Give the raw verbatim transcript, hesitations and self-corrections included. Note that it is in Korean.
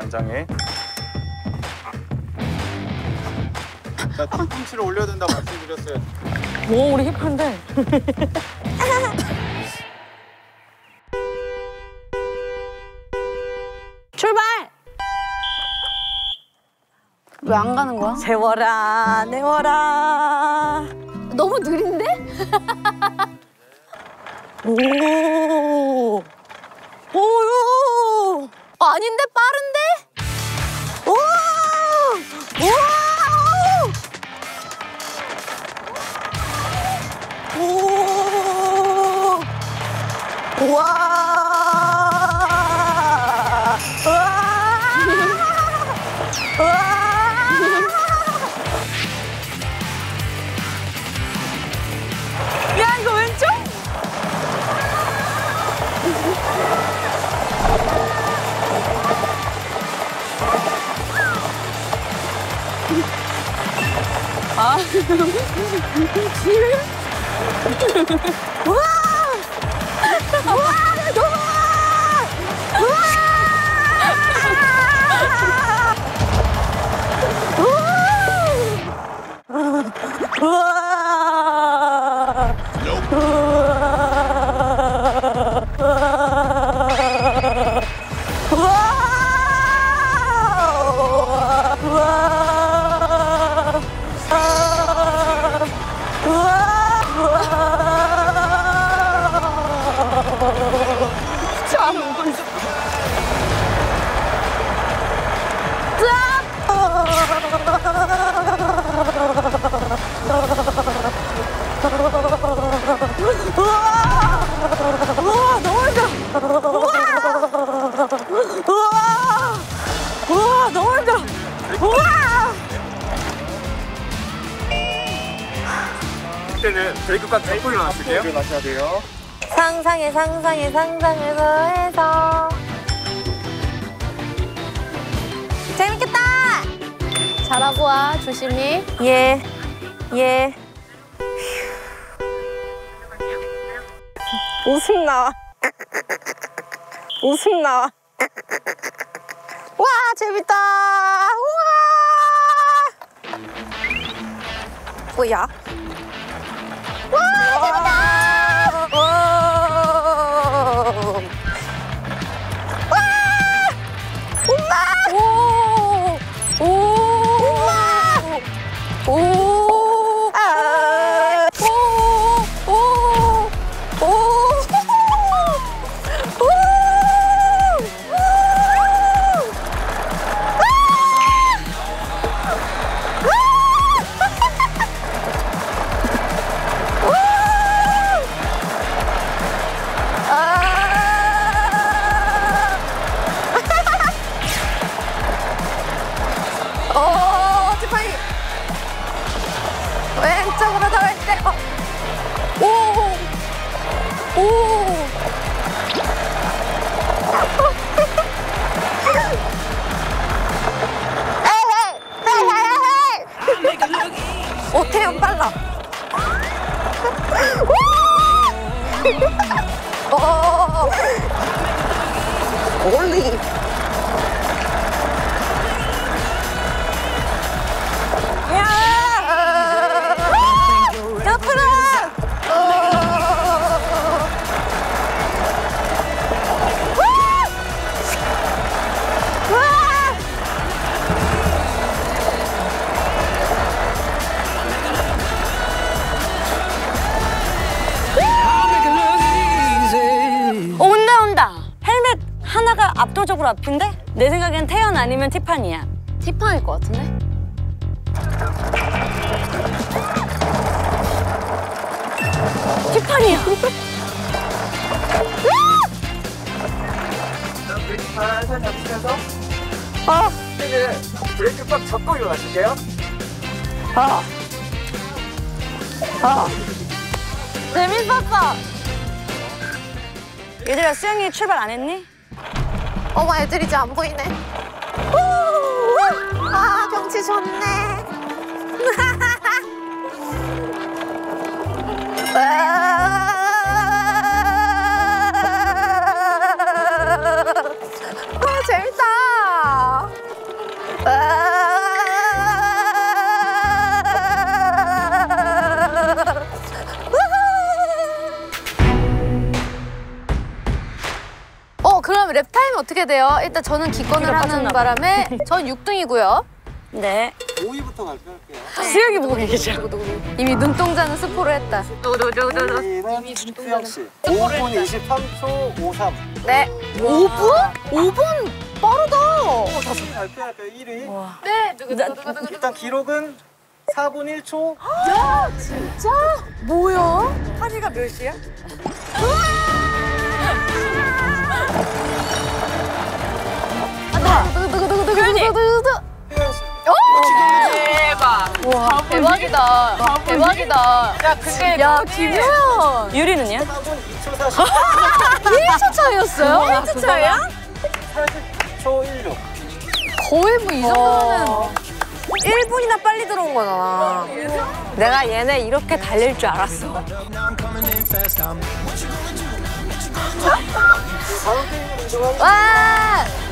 연장에. 자, 뒤꿈치를 올려야 된다고 말씀드렸어요. 오, 우리 힙한데. 출발! 왜 안 가는 거야? 세워라, 내워라. 너무 느린데? 오, 오요. 어, 아닌데? 빠른데? 오, 오, 오, 와, 와, 와. 야, 이거 왼쪽? 아, 우와! 우와! 우와! 우와! 우와, 너무 힘들어. 우와, 우와, 너무 힘들어. 우와. 그때는 브레이크까지 잡고 일어나실게요. 일어나셔야 돼요. 상상에 상상에 상상을 더해서 재밌겠다! 잘하고 와, 조심히. 예, 예. 웃음 나와. 웃음 나와. 와, 재밌다. 우와. 뭐야? 와, 재밌다. 와. 와. 엄마. 오. 오. 엄마. 오. 아. 오. 오. 오! 오! 어, 지팡이 왼쪽으로 더 왼쪽. 어. 오, 오. 오, 태연 빨라. 오, 올리. 야, 옆으로. 온다 온다. 헬멧 하나가 압도적으로 앞인데? 내 생각엔 태연 아니면 티파니야. 티파니일 것 같은데? 티파니야. 브레이크 살살 잡으시면서 아, 이제는 브레이크 꽉 잡고 일어나실게요. 아, 아. 재밌었어. 얘들아, 수영이 출발 안 했니? 어머, 애들 이제 안 보이네. 우! 아, 경치 좋네. 아, 재밌다. 어떻게 돼요? 일단 저는 기권을 하는 빠졌나 봐. 바람에 전 육 등이고요. 네. 오 위부터 발표할게요. 수혁이 보고 계시죠? 이미 눈동자는 스포를 했다. 이는 수영 씨. 오 분 이십삼 초 오삼. 네. 오 분? 오 분 빠르다. 다시 발표할까요? 일 위. 네. 일단 기록은 사 분 일 초. 진짜? 뭐야? 파리가 몇 시야? 두구두구두구두구두구두구. 수영 씨. 대박. 와, 대박이다. 대박이다. 야, 근데 야, 김효연. 유리는요? 사 분 이 초 사십. 일 초 차이였어요? 일 초 차이야? 사십 초 일육. 거의 뭐 이 정도면은 일 분이나 빨리 들어온 거잖아. 내가 얘네 이렇게 달릴 줄 알았어. 다음 게임으로 이동하겠습니다. 와!